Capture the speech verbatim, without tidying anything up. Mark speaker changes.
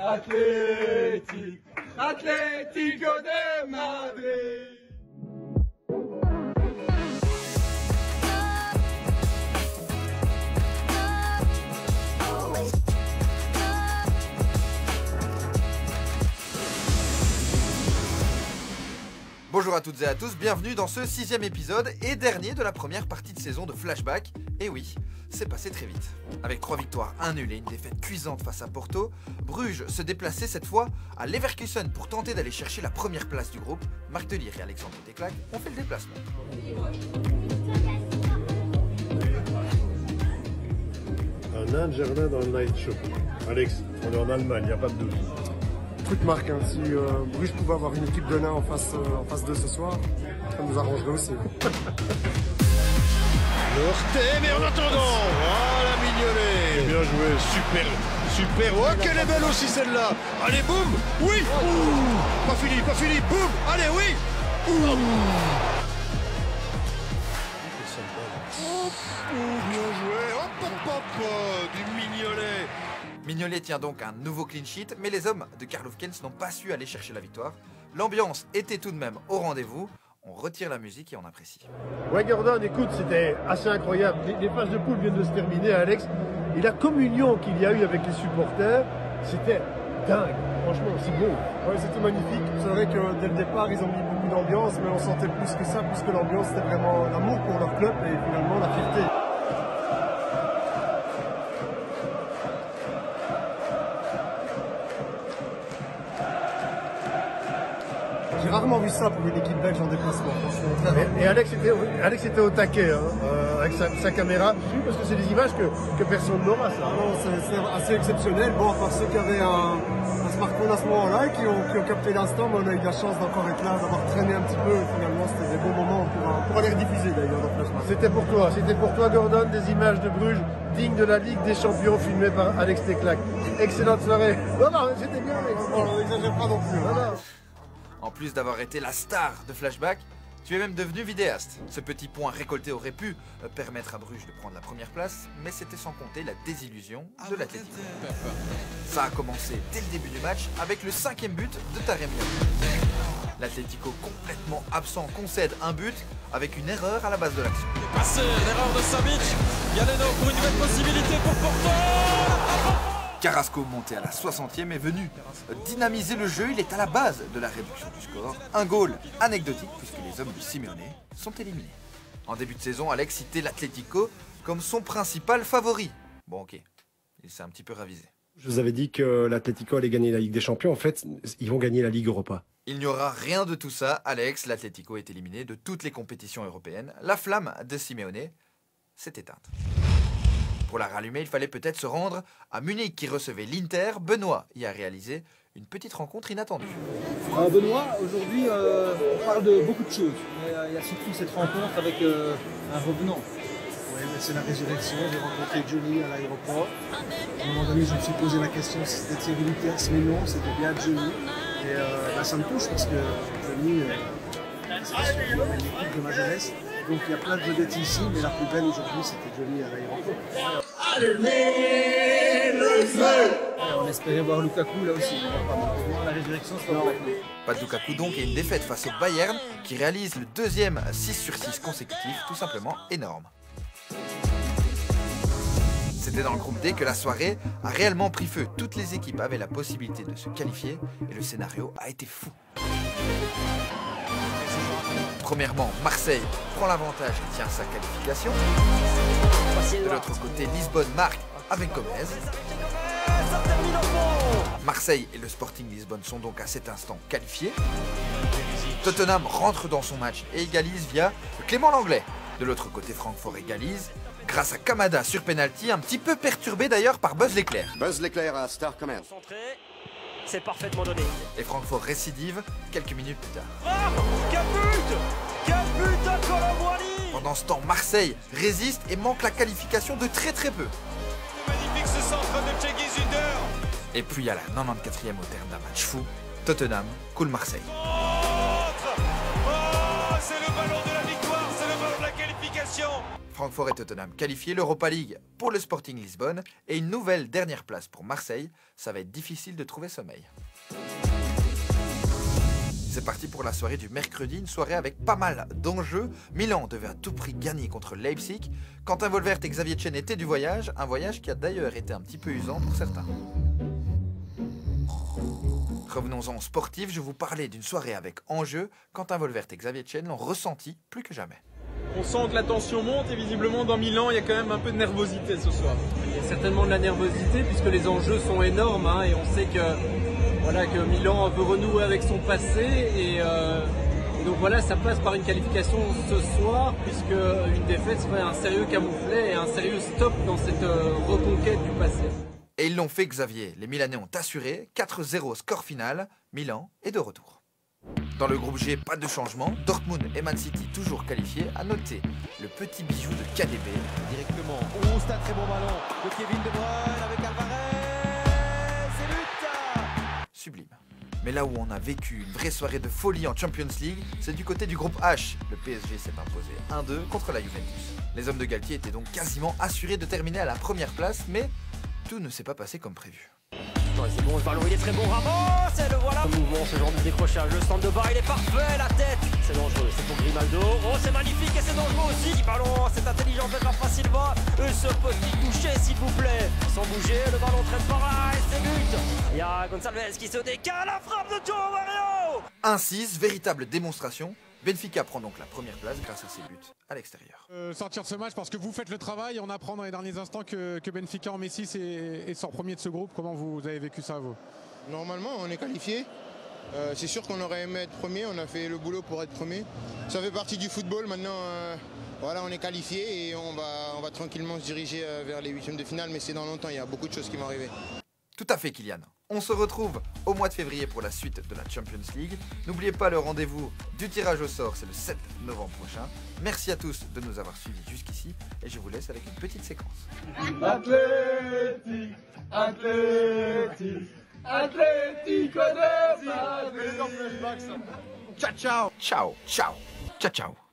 Speaker 1: Atlético, Atlético de Madrid.
Speaker 2: Bonjour à toutes et à tous, bienvenue dans ce sixième épisode et dernier de la première partie de saison de Flashback. Et oui, c'est passé très vite. Avec trois victoires, un nul et une défaite cuisante face à Porto, Bruges se déplaçait cette fois à Leverkusen pour tenter d'aller chercher la première place du groupe. Marc Delire et Alexandre Teclac ont fait le déplacement.
Speaker 3: Un nain de jardin dans le night shop. Alex, on est en Allemagne, il n'y a pas de doute.
Speaker 4: Truc Marc, hein, si euh, Bruges pouvait avoir une équipe de nains en face, euh, en face de ce soir, ça nous arrangerait aussi.
Speaker 3: Norte, mais en attendant, voilà Mignolet. Bien joué, super, super. Oh, qu'elle est belle aussi celle-là. Allez, boum, oui. Ouh, pas fini, pas fini, boum, allez, oui. Ouh. Oh, bien joué, hop, hop, hop, du Mignolet.
Speaker 2: Mignolet tient donc un nouveau clean sheet, mais les hommes de Karl Hufkens n'ont pas su aller chercher la victoire. L'ambiance était tout de même au rendez-vous. On retire la musique et on apprécie.
Speaker 3: Ouais, Gordon, écoute, c'était assez incroyable. Les, les phases de poule viennent de se terminer, Alex. Et la communion qu'il y a eu avec les supporters, c'était dingue. Franchement, c'est beau.
Speaker 4: Ouais, c'était magnifique. C'est vrai que dès le départ, ils ont mis beaucoup d'ambiance, mais on sentait plus que ça, plus que l'ambiance, c'était vraiment l'amour pour leur club et finalement la fierté. J'ai rarement vu ça pour une équipe belge en déplacement.
Speaker 3: Et, et Alex, était, Alex était au taquet hein, euh, avec sa, sa caméra, parce que c'est des images que, que personne n'aura, ça.
Speaker 4: Non, c'est assez exceptionnel. Bon, à part ceux qui avaient un, un smartphone à ce moment-là et qui ont, qui ont capté l'instant, mais on a eu la chance d'encore être là, d'avoir traîné un petit peu. Finalement, c'était des bons moments pour, pour aller rediffuser d'ailleurs dans Flashback.
Speaker 3: C'était pour toi, c'était pour toi, Gordon, des images de Bruges dignes de la Ligue des Champions filmées par Alex Teclac. Excellente soirée. Non, non, c'était bien, Alex.
Speaker 4: On n'exagère pas non plus.
Speaker 3: Voilà.
Speaker 2: En plus d'avoir été la star de Flashback, tu es même devenu vidéaste. Ce petit point récolté aurait pu permettre à Bruges de prendre la première place, mais c'était sans compter la désillusion de l'Atlético. Ça a commencé dès le début du match avec le cinquième but de Taremi. L'Atlético complètement absent concède un but avec une erreur à la base de l'action.
Speaker 5: Passé, l'erreur de Savic, Galeno pour une nouvelle possibilité pour Porto.
Speaker 2: Carrasco, monté à la soixantième, est venu dynamiser le jeu. Il est à la base de la réduction du score. Un goal anecdotique puisque les hommes de Simeone sont éliminés. En début de saison, Alex citait l'Atlético comme son principal favori. Bon, ok, il s'est un petit peu ravisé.
Speaker 4: Je vous avais dit que l'Atlético allait gagner la Ligue des Champions. En fait, ils vont gagner la Ligue Europa.
Speaker 2: Il n'y aura rien de tout ça, Alex. L'Atlético est éliminé de toutes les compétitions européennes. La flamme de Simeone s'est éteinte. Pour la rallumer, il fallait peut-être se rendre à Munich qui recevait l'Inter. Benoît y a réalisé une petite rencontre inattendue.
Speaker 6: Euh, Benoît, aujourd'hui, euh, on parle de beaucoup de choses. Mais euh, il y a surtout cette rencontre avec euh, un revenant.
Speaker 4: Oui, mais c'est la résurrection. J'ai rencontré Johnny à l'aéroport. À un moment donné, je me suis posé la question si c'était Thierry Lucas, mais non, c'était bien Johnny. Et euh, bah, ça me touche parce que Johnny, euh, c'est l'équipe de ma jeunesse. Donc il y a plein de vedettes ici, mais la plus belle aujourd'hui, c'était Johnny à l'aéroport.
Speaker 6: On espérait voir Lukaku là aussi. La résurrection sera maintenant.
Speaker 2: Pas de Lukaku donc et une défaite face au Bayern qui réalise le deuxième six sur six consécutif, tout simplement énorme. C'était dans le groupe D que la soirée a réellement pris feu. Toutes les équipes avaient la possibilité de se qualifier et le scénario a été fou. Premièrement, Marseille prend l'avantage et tient sa qualification. De l'autre côté, Lisbonne marque avec Gomez. Marseille et le Sporting Lisbonne sont donc à cet instant qualifiés. Tottenham rentre dans son match et égalise via Clément Langlais. De l'autre côté, Francfort égalise grâce à Kamada sur penalty, un petit peu perturbé d'ailleurs par Buzz l'éclair.
Speaker 7: Buzz l'éclair à Star Command.
Speaker 8: C'est parfaitement donné.
Speaker 2: Et Francfort récidive quelques minutes plus tard.
Speaker 8: Ah, quel but! Quel but à Colomboigny!
Speaker 2: Pendant ce temps, Marseille résiste et manque la qualification de très très peu.
Speaker 5: Magnifique ce centre de Cengiz Ünder.
Speaker 2: Et puis à la quatre-vingt-quatrième au terme d'un match fou, Tottenham coule Marseille.
Speaker 5: Oh, c'est le ballon de la victoire, c'est le ballon de la qualification.
Speaker 2: Francfort et Tottenham qualifiés, l'Europa League pour le Sporting Lisbonne et une nouvelle dernière place pour Marseille. Ça va être difficile de trouver sommeil. C'est parti pour la soirée du mercredi, une soirée avec pas mal d'enjeux. Milan devait à tout prix gagner contre Leipzig. Quentin Wolvert et Xavier Chen étaient du voyage, un voyage qui a d'ailleurs été un petit peu usant pour certains. Revenons-en aux sportifs, je vous parlais d'une soirée avec enjeux. Quentin Wolvert et Xavier Chen l'ont ressenti plus que jamais.
Speaker 1: On sent que la tension monte et visiblement dans Milan, il y a quand même un peu de nervosité ce soir.
Speaker 7: Il y a certainement de la nervosité puisque les enjeux sont énormes hein, et on sait que, voilà, que Milan veut renouer avec son passé et, euh, et donc voilà, ça passe par une qualification ce soir puisque une défaite serait un sérieux camouflet et un sérieux stop dans cette euh, reconquête du passé.
Speaker 2: Et ils l'ont fait, Xavier. Les Milanais ont assuré, quatre zéro score final, Milan est de retour. Dans le groupe G, pas de changement, Dortmund et Man City toujours qualifiés. À noter le petit bijou de K D B.
Speaker 5: Directement, oh c'est un très bon ballon de Kevin De Bruyne avec Alvarez, c'est but.
Speaker 2: Sublime. Mais là où on a vécu une vraie soirée de folie en Champions League, c'est du côté du groupe H. Le P S G s'est imposé un deux contre la Juventus. Les hommes de Galtier étaient donc quasiment assurés de terminer à la première place, mais tout ne s'est pas passé comme prévu.
Speaker 8: C'est bon, le ballon il est très bon, Ramos, et le voilà. Le mouvement, ce genre de décrochage, le centre de bas, il est parfait, la tête. C'est dangereux, c'est pour Grimaldo. Oh, c'est magnifique et c'est dangereux aussi. Petit ballon, c'est intelligent de Rafa Silva. Et ce petit toucher, s'il vous plaît. Sans bouger, le ballon traîne par là et c'est but. Il y a Gonçalves qui se décale, la frappe de Joao Mario.
Speaker 2: un six, véritable démonstration. Benfica prend donc la première place grâce à ses buts à l'extérieur.
Speaker 9: Euh, sortir de ce match parce que vous faites le travail, on apprend dans les derniers instants que, que Benfica en met six et, et sort premier de ce groupe. Comment vous avez vécu ça vous?
Speaker 10: Normalement on est qualifié, euh, c'est sûr qu'on aurait aimé être premier, on a fait le boulot pour être premier. Ça fait partie du football, maintenant euh, voilà, on est qualifié et on va, on va tranquillement se diriger euh, vers les huitièmes de finale, mais c'est dans longtemps, il y a beaucoup de choses qui vont arriver.
Speaker 2: Tout à fait, Kylian. On se retrouve au mois de février pour la suite de la Champions League. N'oubliez pas le rendez-vous du tirage au sort, c'est le sept novembre prochain. Merci à tous de nous avoir suivis jusqu'ici et je vous laisse avec une petite séquence.
Speaker 1: Athletic, Athletic, Atlético de Madrid.
Speaker 2: Ciao, ciao, ciao, ciao, ciao.